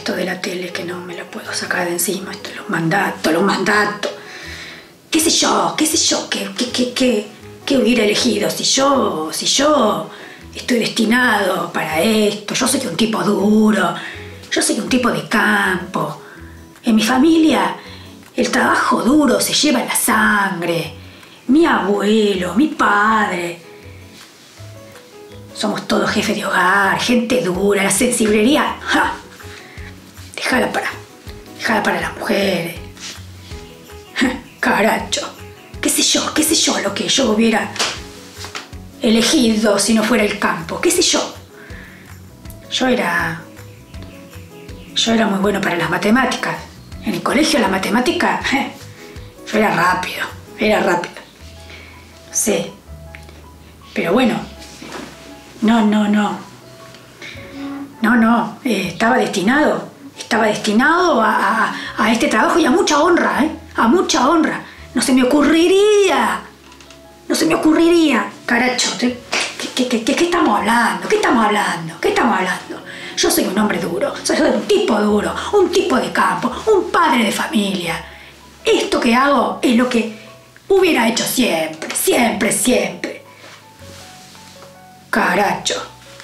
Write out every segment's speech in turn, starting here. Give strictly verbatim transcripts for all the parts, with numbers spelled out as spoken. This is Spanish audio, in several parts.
esto de la tele que no me lo puedo sacar de encima, esto, los mandatos, los mandatos. ¿Qué sé yo? ¿Qué sé yo? ¿Qué, qué, qué, qué, qué hubiera elegido? Si yo, si yo estoy destinado para esto, yo soy un tipo duro, yo soy un tipo de campo. En mi familia el trabajo duro se lleva en la sangre. Mi abuelo, mi padre. Somos todos jefes de hogar, gente dura, la sensiblería. ¡Ja! Déjala para, déjala para las mujeres. Caracho, qué sé yo, qué sé yo lo que yo hubiera elegido si no fuera el campo, qué sé yo. Yo era, yo era muy bueno para las matemáticas. En el colegio la matemática, yo era rápido, era rápido. Sí, pero bueno, no, no, no, no, no, eh, estaba destinado, estaba destinado a, a, a este trabajo y a mucha honra, ¿eh? A mucha honra. No se me ocurriría, no se me ocurriría, caracho, ¿qué, qué, qué, qué, qué estamos hablando? ¿Qué estamos hablando? ¿Qué estamos hablando? Yo soy un hombre duro, soy un tipo duro, un tipo de campo, un padre de familia. Esto que hago es lo que hubiera hecho siempre, siempre, siempre. Caracho.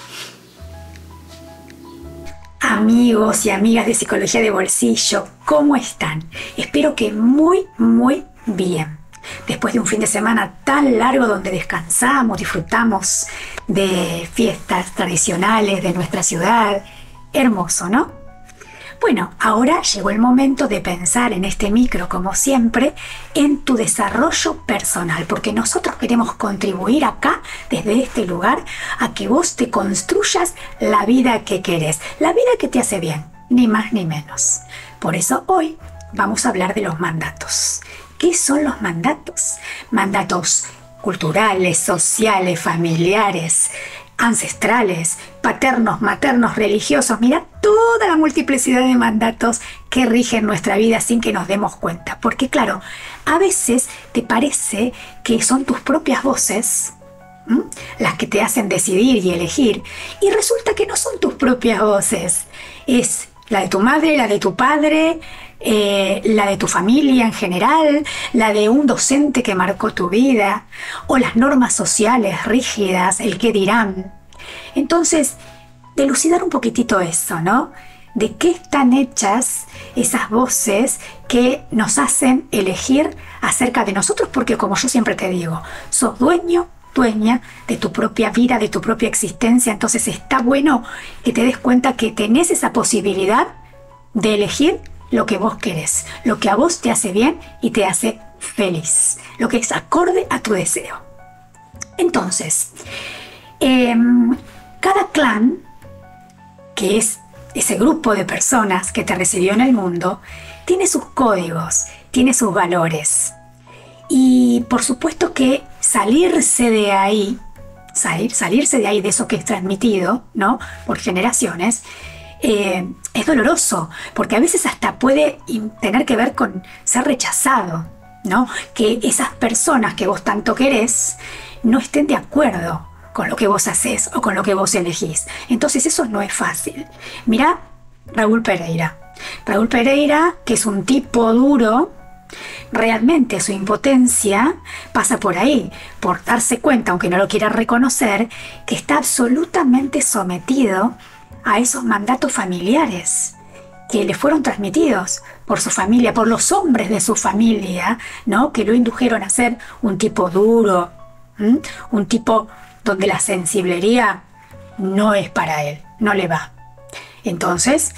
Amigos y amigas de Psicología de Bolsillo, ¿cómo están? Espero que muy, muy bien. Después de un fin de semana tan largo donde descansamos, disfrutamos de fiestas tradicionales de nuestra ciudad. Hermoso, ¿no? Bueno, ahora llegó el momento de pensar en este micro, como siempre, en tu desarrollo personal, porque nosotros queremos contribuir acá, desde este lugar, a que vos te construyas la vida que querés, la vida que te hace bien, ni más ni menos. Por eso hoy vamos a hablar de los mandatos. ¿Qué son los mandatos? Mandatos culturales, sociales, familiares, ancestrales, paternos, maternos, religiosos. Mira toda la multiplicidad de mandatos que rigen nuestra vida sin que nos demos cuenta. Porque claro, a veces te parece que son tus propias voces, ¿m? las que te hacen decidir y elegir, y resulta que no son tus propias voces. Es la de tu madre, la de tu padre, eh, la de tu familia en general, la de un docente que marcó tu vida, o las normas sociales rígidas, el qué dirán. Entonces, delucidar un poquitito eso, ¿no? De qué están hechas esas voces que nos hacen elegir acerca de nosotros, porque como yo siempre te digo, sos dueño, dueña de tu propia vida, de tu propia existencia. Entonces está bueno que te des cuenta que tenés esa posibilidad de elegir lo que vos querés, lo que a vos te hace bien y te hace feliz, lo que es acorde a tu deseo. Entonces, eh, cada clan, que es ese grupo de personas que te recibió en el mundo, tiene sus códigos, tiene sus valores. Y por supuesto que salirse de ahí, salir, salirse de ahí, de eso que es transmitido, ¿no? Por generaciones, eh, es doloroso, porque a veces hasta puede tener que ver con ser rechazado, ¿no? Que esas personas que vos tanto querés no estén de acuerdo con lo que vos hacés o con lo que vos elegís. Entonces eso no es fácil. Mirá Raúl Pereira. Raúl Pereira, que es un tipo duro, realmente su impotencia pasa por ahí, por darse cuenta, aunque no lo quiera reconocer, que está absolutamente sometido a esos mandatos familiares que le fueron transmitidos por su familia, por los hombres de su familia, ¿no? Que lo indujeron a ser un tipo duro, ¿m? un tipo donde la sensiblería no es para él, no le va. Entonces,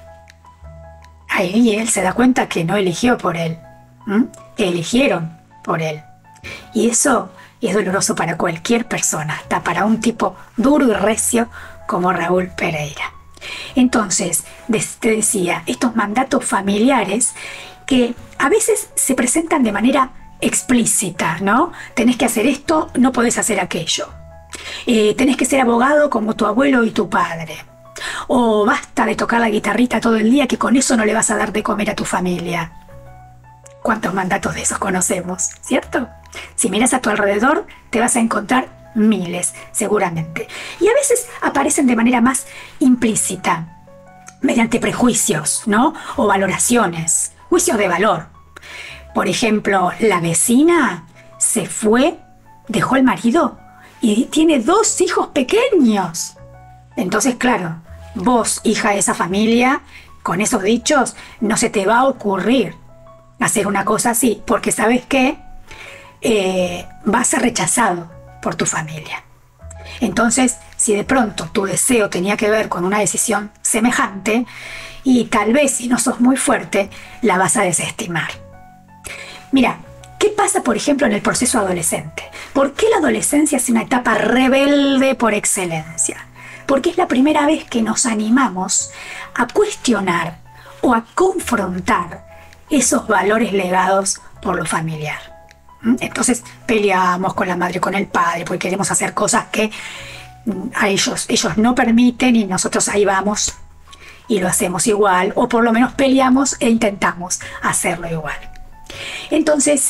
ahí él se da cuenta que no eligió por él, ¿m? que eligieron por él. Y eso es doloroso para cualquier persona, hasta para un tipo duro y recio como Raúl Pereira. Entonces, te decía, estos mandatos familiares que a veces se presentan de manera explícita, ¿no? Tenés que hacer esto, no podés hacer aquello. Eh, tenés que ser abogado como tu abuelo y tu padre. O basta de tocar la guitarrita todo el día, que con eso no le vas a dar de comer a tu familia. ¿Cuántos mandatos de esos conocemos, cierto? Si miras a tu alrededor, te vas a encontrar miles, seguramente. Y a veces aparecen de manera más implícita. mediante prejuicios, ¿no? O valoraciones, juicios de valor. Por ejemplo, la vecina se fue, dejó el marido y tiene dos hijos pequeños. Entonces, claro, vos, hija de esa familia, con esos dichos, no se te va a ocurrir hacer una cosa así, porque sabes que eh, va a ser rechazado por tu familia. Entonces, si de pronto tu deseo tenía que ver con una decisión semejante, y tal vez si no sos muy fuerte, la vas a desestimar. Mira, ¿qué pasa, por ejemplo, en el proceso adolescente? ¿Por qué la adolescencia es una etapa rebelde por excelencia? Porque es la primera vez que nos animamos a cuestionar o a confrontar esos valores legados por lo familiar. Entonces peleamos con la madre, con el padre, porque queremos hacer cosas que a ellos, ellos no permiten y nosotros ahí vamos y lo hacemos igual, o por lo menos peleamos e intentamos hacerlo igual. Entonces,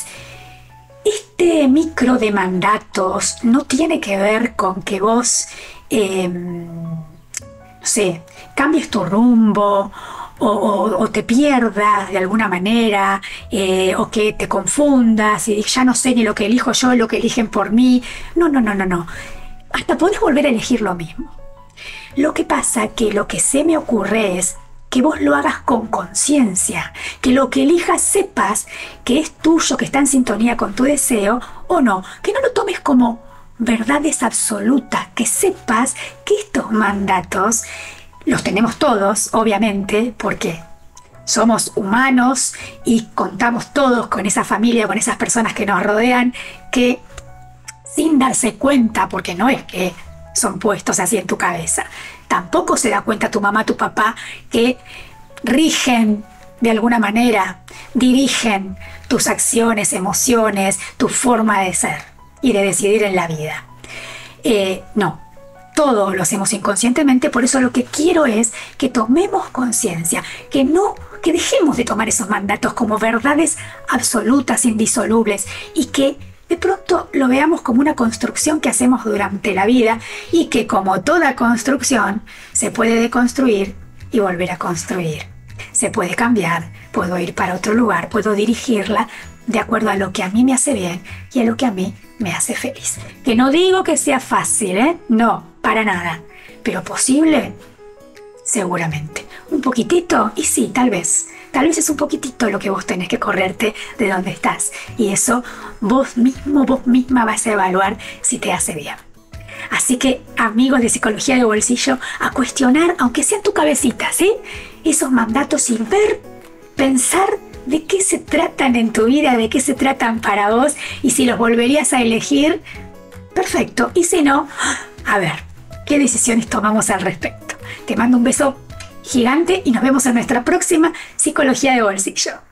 este micro de mandatos no tiene que ver con que vos, eh, no sé, cambies tu rumbo o, o, o te pierdas de alguna manera, eh, o que te confundas y ya no sé ni lo que elijo yo, lo que eligen por mí. No, no, no, no, no. Hasta podés volver a elegir lo mismo. Lo que pasa que lo que se me ocurre es que vos lo hagas con conciencia, que lo que elijas sepas que es tuyo, que está en sintonía con tu deseo o no, que no lo tomes como verdades absolutas, que sepas que estos mandatos los tenemos todos, obviamente, porque somos humanos y contamos todos con esa familia, con esas personas que nos rodean, que sin darse cuenta, porque no es que son puestos así en tu cabeza, tampoco se da cuenta tu mamá, tu papá, que rigen de alguna manera, dirigen tus acciones, emociones, tu forma de ser y de decidir en la vida. Eh, no, todos lo hacemos inconscientemente, por eso lo que quiero es que tomemos conciencia, que no, que dejemos de tomar esos mandatos como verdades absolutas, indisolubles, y que de pronto lo veamos como una construcción que hacemos durante la vida y que, como toda construcción, se puede deconstruir y volver a construir. Se puede cambiar, puedo ir para otro lugar, puedo dirigirla de acuerdo a lo que a mí me hace bien y a lo que a mí me hace feliz. Que no digo que sea fácil, ¿eh? No, para nada. Pero posible, seguramente. Un poquitito, y sí, tal vez. Tal vez es un poquitito lo que vos tenés que correrte de donde estás. Y eso vos mismo, vos misma vas a evaluar si te hace bien. Así que, amigos de Psicología de Bolsillo, a cuestionar, aunque sea en tu cabecita, ¿sí? Esos mandatos y ver, pensar de qué se tratan en tu vida, de qué se tratan para vos, y si los volverías a elegir, perfecto. Y si no, a ver, ¿qué decisiones tomamos al respecto? Te mando un beso gigante y nos vemos en nuestra próxima Psicología de Bolsillo.